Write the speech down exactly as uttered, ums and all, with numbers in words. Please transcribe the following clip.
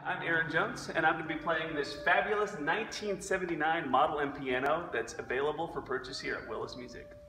I'm Aaron Jones, and I'm going to be playing this fabulous nineteen seventy-nine Model M piano that's available for purchase here at Willis Music.